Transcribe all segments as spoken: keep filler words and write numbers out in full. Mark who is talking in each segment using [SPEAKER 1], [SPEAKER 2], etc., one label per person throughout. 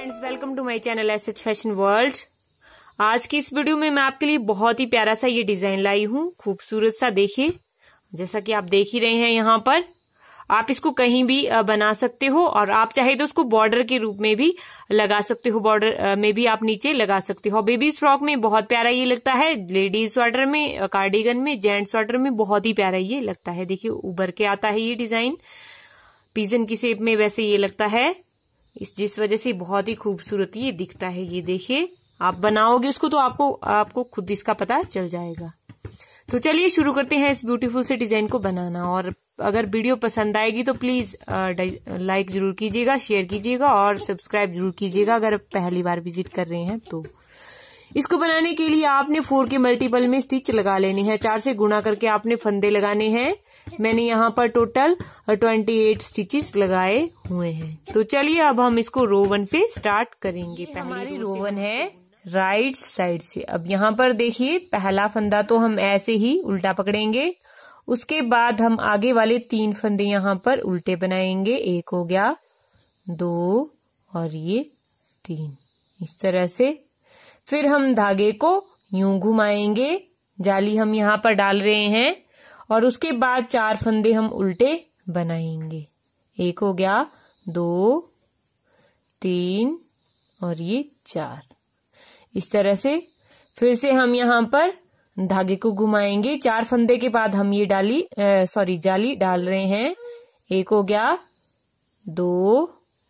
[SPEAKER 1] Friends, welcome to my channel S H fashion world. आज की इस वीडियो में मैं आपके लिए बहुत ही प्यारा सा ये डिजाइन लाई हूँ, खूबसूरत सा। देखिए, जैसा कि आप देख ही रहे हैं, यहाँ पर आप इसको कहीं भी बना सकते हो और आप चाहे तो उसको बॉर्डर के रूप में भी लगा सकते हो। बॉर्डर में भी आप नीचे लगा सकते हो। बेबीज फ्रॉक में बहुत प्यारा ये लगता है, लेडीज स्वेटर में, कार्डिगन में, जेंट्स स्वेटर में बहुत ही प्यारा ये लगता है। देखिए, उभर के आता है ये डिजाइन, पिजन की शेप में वैसे ये लगता है, इस जिस वजह से बहुत ही खूबसूरत ये दिखता है। ये देखिए, आप बनाओगे उसको तो आपको आपको खुद इसका पता चल जाएगा। तो चलिए शुरू करते हैं इस ब्यूटीफुल से डिजाइन को बनाना। और अगर वीडियो पसंद आएगी तो प्लीज लाइक जरूर कीजिएगा, शेयर कीजिएगा और सब्सक्राइब जरूर कीजिएगा अगर पहली बार विजिट कर रहे हैं तो। इसको बनाने के लिए आपने फोर के मल्टीपल में स्टिच लगा लेनी है। चार से गुणा करके आपने फंदे लगाने हैं। मैंने यहाँ पर टोटल अट्ठाईस स्टिचेस लगाए हुए हैं। तो चलिए अब हम इसको रो वन से स्टार्ट करेंगे। हमारी रो वन है राइट साइड से। अब यहाँ पर देखिए, पहला फंदा तो हम ऐसे ही उल्टा पकड़ेंगे, उसके बाद हम आगे वाले तीन फंदे यहाँ पर उल्टे बनाएंगे। एक हो गया, दो और ये तीन, इस तरह से। फिर हम धागे को यूं घुमाएंगे, जाली हम यहाँ पर डाल रहे हैं, और उसके बाद चार फंदे हम उल्टे बनाएंगे। एक हो गया, दो, तीन और ये चार, इस तरह से। फिर से हम यहाँ पर धागे को घुमाएंगे। चार फंदे के बाद हम ये डाली सॉरी जाली डाल रहे हैं। एक हो गया, दो,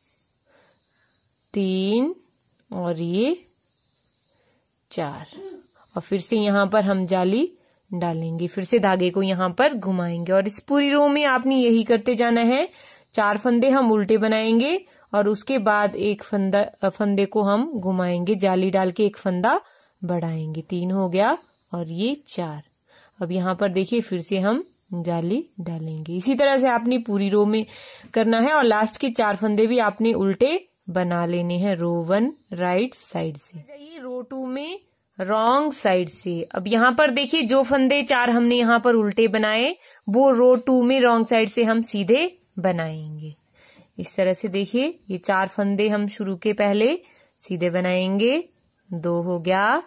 [SPEAKER 1] तीन और ये चार, और फिर से यहाँ पर हम जाली डालेंगे। फिर से धागे को यहाँ पर घुमाएंगे और इस पूरी रो में आपने यही करते जाना है। चार फंदे हम उल्टे बनाएंगे और उसके बाद एक फंदा फंदे को हम घुमाएंगे, जाली डाल के एक फंदा बढ़ाएंगे। तीन हो गया और ये चार। अब यहाँ पर देखिए, फिर से हम जाली डालेंगे। इसी तरह से आपने पूरी रो में करना है और लास्ट के चार फंदे भी आपने उल्टे बना लेने हैं रो वन राइट साइड से। जाइए रो टू में रॉन्ग साइड से। अब यहाँ पर देखिए, जो फंदे चार हमने यहाँ पर उल्टे बनाए वो रो टू में रॉन्ग साइड से हम सीधे बनाएंगे। इस तरह से देखिए, ये चार फंदे हम शुरू के पहले सीधे बनाएंगे। दो हो गया,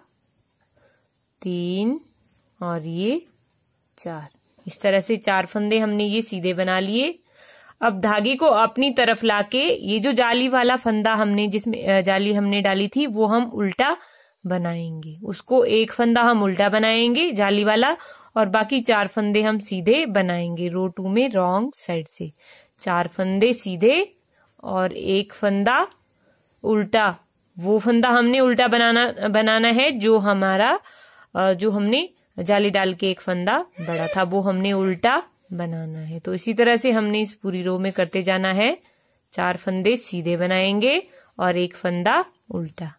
[SPEAKER 1] तीन और ये चार, इस तरह से चार फंदे हमने ये सीधे बना लिए। अब धागे को अपनी तरफ लाके ये जो जाली वाला फंदा हमने जिसमें जाली हमने डाली थी वो हम उल्टा बनाएंगे। उसको एक फंदा हम उल्टा बनाएंगे जाली वाला और बाकी चार फंदे हम सीधे बनाएंगे रो टू में रॉन्ग साइड से। चार फंदे सीधे और एक फंदा उल्टा। वो फंदा हमने उल्टा बनाना बनाना है जो हमारा जो हमने जाली डाल के एक फंदा बड़ा था वो हमने उल्टा बनाना है। तो इसी तरह से हमने इस पूरी रो में करते जाना है। चार फंदे सीधे बनाएंगे और एक फंदा उल्टा,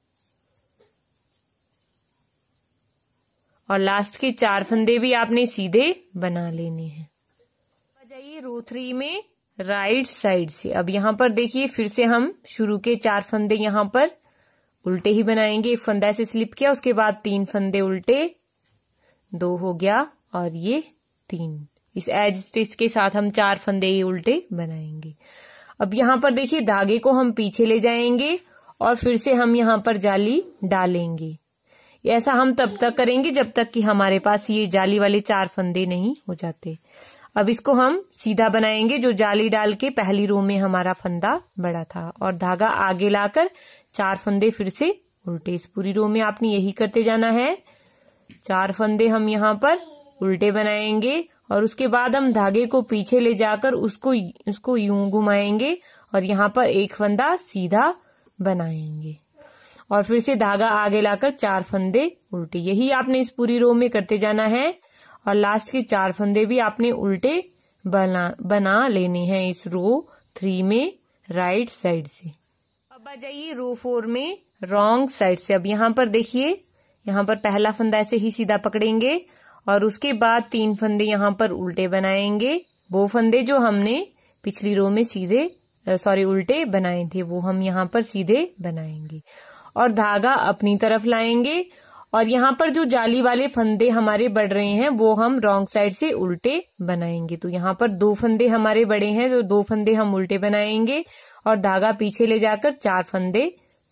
[SPEAKER 1] और लास्ट के चार फंदे भी आपने सीधे बना लेने हैं। जाइए रो थ्री में राइट साइड से। अब यहाँ पर देखिए, फिर से हम शुरू के चार फंदे यहाँ पर उल्टे ही बनाएंगे। एक फंदा ऐसे स्लिप किया, उसके बाद तीन फंदे उल्टे, दो हो गया और ये तीन। इस एज स्टिच के साथ हम चार फंदे ही उल्टे बनाएंगे। अब यहाँ पर देखिए, धागे को हम पीछे ले जाएंगे और फिर से हम यहाँ पर जाली डालेंगे। ऐसा हम तब तक करेंगे जब तक कि हमारे पास ये जाली वाले चार फंदे नहीं हो जाते। अब इसको हम सीधा बनाएंगे, जो जाली डाल के पहली रो में हमारा फंदा बड़ा था, और धागा आगे लाकर चार फंदे फिर से उल्टे। इस पूरी रो में आपने यही करते जाना है। चार फंदे हम यहाँ पर उल्टे बनाएंगे और उसके बाद हम धागे को पीछे ले जाकर उसको उसको यूं घुमाएंगे और यहाँ पर एक फंदा सीधा बनाएंगे और फिर से धागा आगे लाकर चार फंदे उल्टे। यही आपने इस पूरी रो में करते जाना है और लास्ट के चार फंदे भी आपने उल्टे बना बना लेने हैं इस रो थ्री में राइट साइड से। अब आ जाइए रो फोर में रॉन्ग साइड से। अब यहाँ पर देखिए, यहाँ पर पहला फंदा ऐसे ही सीधा पकड़ेंगे और उसके बाद तीन फंदे यहाँ पर उल्टे बनाएंगे। वो फंदे जो हमने पिछली रो में सीधे सॉरी उल्टे बनाए थे वो हम यहाँ पर सीधे बनाएंगे और धागा अपनी तरफ लाएंगे। और यहाँ पर जो जाली वाले फंदे हमारे बढ़ रहे हैं वो हम रॉन्ग साइड से उल्टे बनाएंगे। तो यहाँ पर दो फंदे हमारे बड़े हैं, तो दो फंदे हम उल्टे बनाएंगे और धागा पीछे ले जाकर चार फंदे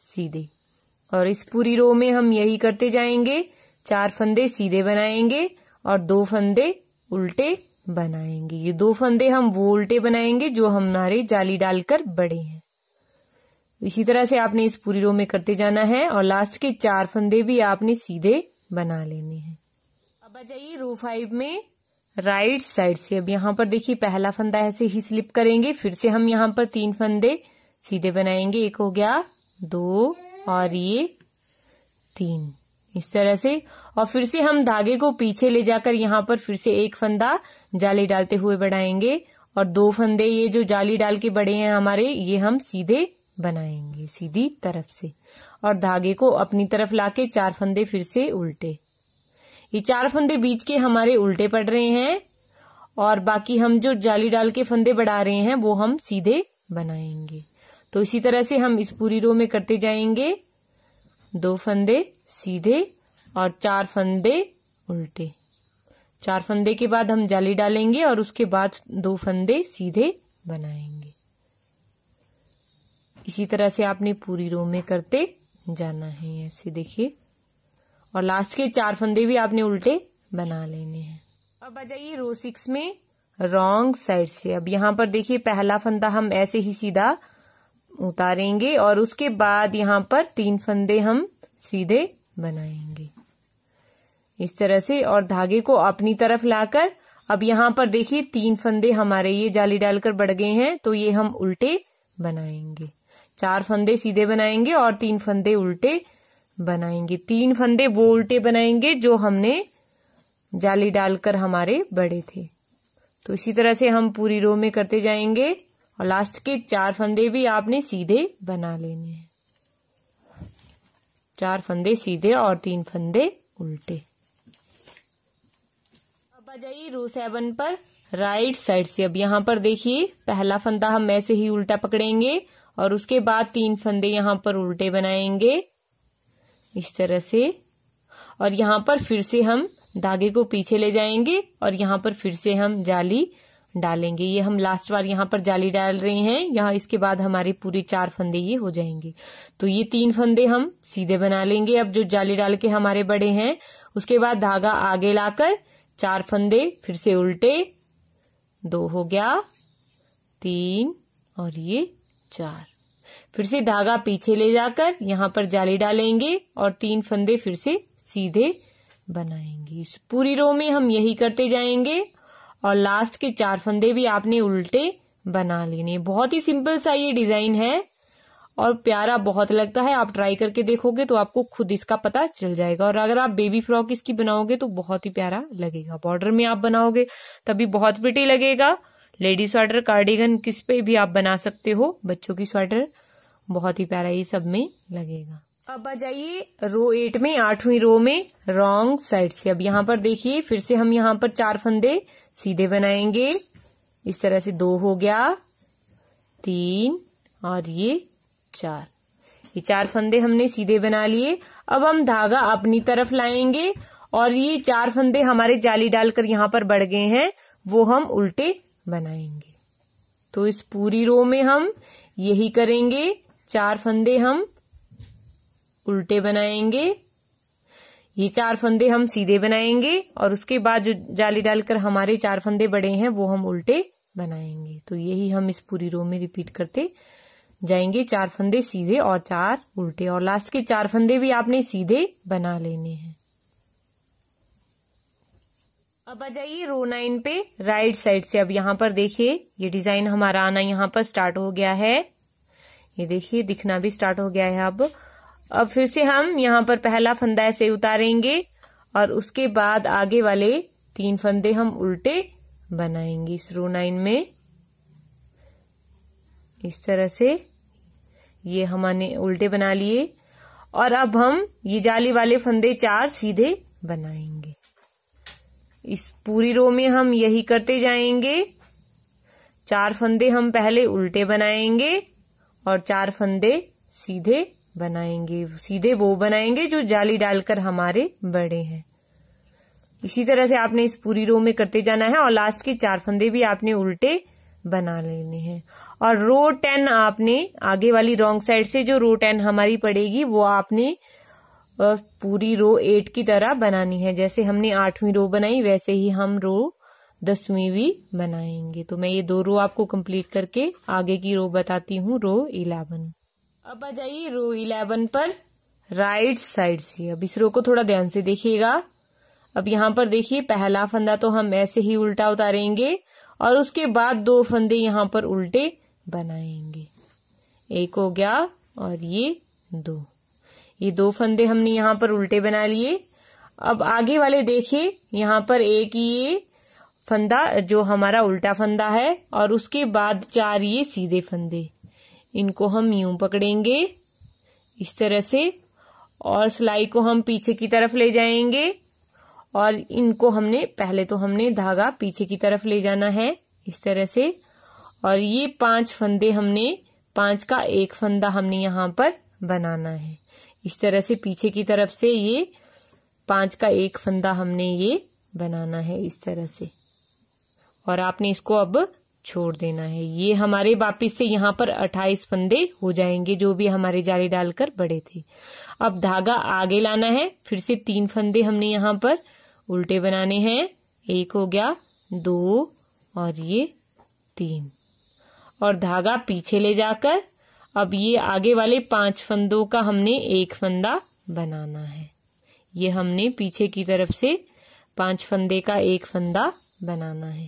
[SPEAKER 1] सीधे। और इस पूरी रो में हम यही करते जाएंगे, चार फंदे सीधे बनाएंगे और दो फंदे उल्टे बनाएंगे। ये दो फंदे हम वो उल्टे बनाएंगे जो हमारे जाली डालकर बड़े हैं। इसी तरह से आपने इस पूरी रो में करते जाना है और लास्ट के चार फंदे भी आपने सीधे बना लेने हैं। अब आ जाइए रो फाइव में राइट साइड से। अब यहाँ पर देखिए पहला फंदा ऐसे ही स्लिप करेंगे, फिर से हम यहाँ पर तीन फंदे सीधे बनाएंगे। एक हो गया, दो और ये तीन, इस तरह से। और फिर से हम धागे को पीछे ले जाकर यहाँ पर फिर से एक फंदा जाली डालते हुए बढ़ाएंगे और दो फंदे ये जो जाली डाल के बड़े हैं हमारे, ये हम सीधे बनाएंगे सीधी तरफ से। और धागे को अपनी तरफ लाके चार फंदे फिर से उल्टे। ये चार फंदे बीच के हमारे उल्टे पड़ रहे हैं और बाकी हम जो जाली डाल के फंदे बढ़ा रहे हैं वो हम सीधे बनाएंगे। तो इसी तरह से हम इस पूरी रो में करते जाएंगे, दो फंदे सीधे और चार फंदे उल्टे। चार फंदे के बाद हम जाली डालेंगे और उसके बाद दो फंदे सीधे बनाएंगे। इसी तरह से आपने पूरी रो में करते जाना है, ऐसे देखिए। और लास्ट के चार फंदे भी आपने उल्टे बना लेने हैं। अब आ जाइए रो सिक्स में रॉन्ग साइड से। अब यहाँ पर देखिए पहला फंदा हम ऐसे ही सीधा उतारेंगे और उसके बाद यहाँ पर तीन फंदे हम सीधे बनाएंगे इस तरह से। और धागे को अपनी तरफ लाकर अब यहाँ पर देखिए तीन फंदे हमारे ये जाली डालकर बढ़ गए हैं, तो ये हम उल्टे बनाएंगे। चार फंदे सीधे बनाएंगे और तीन फंदे उल्टे बनाएंगे। तीन फंदे वो उल्टे बनाएंगे जो हमने जाली डालकर हमारे बड़े थे। तो इसी तरह से हम पूरी रो में करते जाएंगे और लास्ट के चार फंदे भी आपने सीधे बना लेने हैं। चार फंदे सीधे और तीन फंदे उल्टे। अब आ जाइए रो सेवन पर राइट साइड से। अब यहाँ पर देखिए पहला फंदा हम ऐसे ही उल्टा पकड़ेंगे और उसके बाद तीन फंदे यहाँ पर उल्टे बनाएंगे इस तरह से। और यहाँ पर फिर से हम धागे को पीछे ले जाएंगे और यहाँ पर फिर से हम जाली डालेंगे। ये हम लास्ट बार यहाँ पर जाली डाल रहे हैं, यहाँ इसके बाद हमारे पूरे चार फंदे ये हो जाएंगे। तो ये तीन फंदे हम सीधे बना लेंगे अब जो जाली डाल के हमारे बड़े हैं। उसके बाद धागा आगे लाकर चार फंदे फिर से उल्टे, दो हो गया, तीन और ये चार। फिर से धागा पीछे ले जाकर यहाँ पर जाली डालेंगे और तीन फंदे फिर से सीधे बनाएंगे। इस पूरी रो में हम यही करते जाएंगे और लास्ट के चार फंदे भी आपने उल्टे बना लेने। बहुत ही सिंपल सा ये डिजाइन है और प्यारा बहुत लगता है। आप ट्राई करके देखोगे तो आपको खुद इसका पता चल जाएगा। और अगर आप बेबी फ्रॉक इसकी बनाओगे तो बहुत ही प्यारा लगेगा। बॉर्डर में आप बनाओगे तभी बहुत प्रिटी लगेगा। लेडी स्वेटर, कार्डिगन, किस पे भी आप बना सकते हो। बच्चों की स्वेटर बहुत ही प्यारा ये सब में लगेगा। अब आ जाइए रो एट में आठवीं रो में रॉन्ग साइड से। अब यहाँ पर देखिए फिर से हम यहाँ पर चार फंदे सीधे बनाएंगे इस तरह से। दो हो गया, तीन और ये चार। ये चार फंदे हमने सीधे बना लिए। अब हम धागा अपनी तरफ लाएंगे और ये चार फंदे हमारे जाली डालकर यहाँ पर बढ़ गए हैं वो हम उल्टे बनाएंगे। तो इस पूरी रो में हम यही करेंगे। चार फंदे हम उल्टे बनाएंगे, ये चार फंदे हम सीधे बनाएंगे और उसके बाद जो जाली डालकर हमारे चार फंदे बड़े हैं वो हम उल्टे बनाएंगे। तो यही हम इस पूरी रो में रिपीट करते जाएंगे। चार फंदे सीधे और चार उल्टे और लास्ट के चार फंदे भी आपने सीधे बना लेने हैं। अब आ जाइए रो नाइन पे राइट साइड से। अब यहाँ पर देखिए ये डिजाइन हमारा आना यहाँ पर स्टार्ट हो गया है। ये देखिए दिखना भी स्टार्ट हो गया है। अब अब फिर से हम यहाँ पर पहला फंदा ऐसे उतारेंगे और उसके बाद आगे वाले तीन फंदे हम उल्टे बनाएंगे इस रो नाइन में इस तरह से। ये हमने उल्टे बना लिए और अब हम ये जाली वाले फंदे चार सीधे बनाएंगे। इस पूरी रो में हम यही करते जाएंगे। चार फंदे हम पहले उल्टे बनाएंगे और चार फंदे सीधे बनाएंगे। सीधे वो बनाएंगे जो जाली डालकर हमारे बड़े हैं। इसी तरह से आपने इस पूरी रो में करते जाना है और लास्ट के चार फंदे भी आपने उल्टे बना लेने हैं। और रो टेन आपने आगे वाली रॉन्ग साइड से जो रो टेन हमारी पड़ेगी वो आपने पूरी रो एट की तरह बनानी है। जैसे हमने आठवीं रो बनाई वैसे ही हम रो दसवीं भी बनाएंगे। तो मैं ये दो रो आपको कंप्लीट करके आगे की रो बताती हूँ, रो इलेवन। अब आ जाइए रो इलेवन पर राइट साइड से। अब इस रो को थोड़ा ध्यान से देखिएगा। अब यहाँ पर देखिए पहला फंदा तो हम ऐसे ही उल्टा उतारेंगे और उसके बाद दो फंदे यहाँ पर उल्टे बनाएंगे। एक हो गया और ये दो, ये दो फंदे हमने यहाँ पर उल्टे बना लिए। अब आगे वाले देखिए यहाँ पर एक ये फंदा जो हमारा उल्टा फंदा है और उसके बाद चार ये सीधे फंदे, इनको हम यूं पकड़ेंगे इस तरह से और सिलाई को हम पीछे की तरफ ले जाएंगे और इनको हमने पहले तो हमने धागा पीछे की तरफ ले जाना है इस तरह से। और ये पांच फंदे हमने पांच का एक फंदा हमने यहाँ पर बनाना है इस तरह से। पीछे की तरफ से ये पांच का एक फंदा हमने ये बनाना है इस तरह से और आपने इसको अब छोड़ देना है। ये हमारे वापिस से यहाँ पर अट्ठाईस फंदे हो जाएंगे जो भी हमारे जाली डालकर बड़े थे। अब धागा आगे लाना है, फिर से तीन फंदे हमने यहाँ पर उल्टे बनाने हैं। एक हो गया, दो और ये तीन, और धागा पीछे ले जाकर अब ये आगे वाले पांच फंदों का हमने एक फंदा बनाना है। ये हमने पीछे की तरफ से पांच फंदे का एक फंदा बनाना है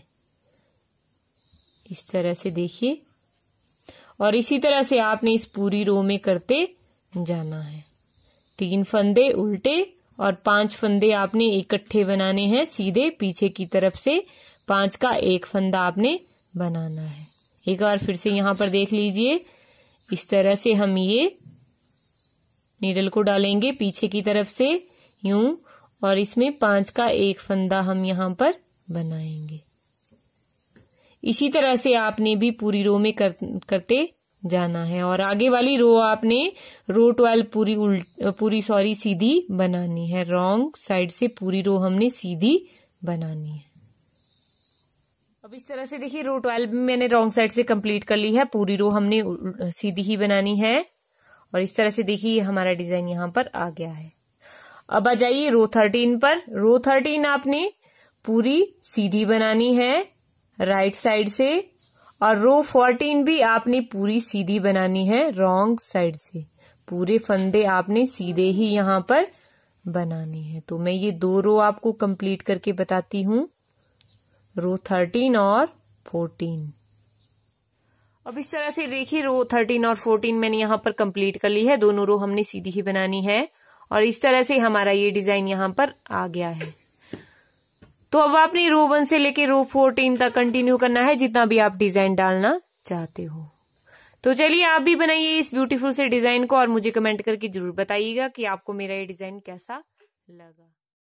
[SPEAKER 1] इस तरह से देखिए। और इसी तरह से आपने इस पूरी रो में करते जाना है। तीन फंदे उल्टे और पांच फंदे आपने इकट्ठे बनाने हैं सीधे पीछे की तरफ से। पांच का एक फंदा आपने बनाना है। एक बार फिर से यहाँ पर देख लीजिए, इस तरह से हम ये नीडल को डालेंगे पीछे की तरफ से यूं और इसमें पांच का एक फंदा हम यहाँ पर बनाएंगे। इसी तरह से आपने भी पूरी रो में कर, करते जाना है। और आगे वाली रो आपने रो ट्वेल्व पूरी उल्ट पूरी सॉरी सीधी बनानी है। रॉन्ग साइड से पूरी रो हमने सीधी बनानी है। अब इस तरह से देखिए रो ट्वेल्व में मैंने रॉन्ग साइड से कंप्लीट कर ली है। पूरी रो हमने सीधी ही बनानी है और इस तरह से देखिए हमारा डिजाइन यहाँ पर आ गया है। अब आ जाइए रो थर्टीन पर। रो थर्टीन आपने पूरी सीधी बनानी है राइट साइड से और रो फोर्टीन भी आपने पूरी सीधी बनानी है रॉन्ग साइड से। पूरे फंदे आपने सीधे ही यहाँ पर बनाने हैं। तो मैं ये दो रो आपको कंप्लीट करके बताती हूँ, रो थर्टीन और फोर्टीन। अब इस तरह से देखिए रो थर्टीन और फोर्टीन मैंने यहाँ पर कंप्लीट कर ली है। दोनों रो हमने सीधी ही बनानी है और इस तरह से हमारा ये डिजाइन यहाँ पर आ गया है। तो अब आपने रो वन से लेके रो फोर्टीन तक कंटिन्यू करना है जितना भी आप डिजाइन डालना चाहते हो। तो चलिए आप भी बनाइए इस ब्यूटीफुल से डिजाइन को और मुझे कमेंट करके जरूर बताइएगा कि आपको मेरा ये डिजाइन कैसा लगा।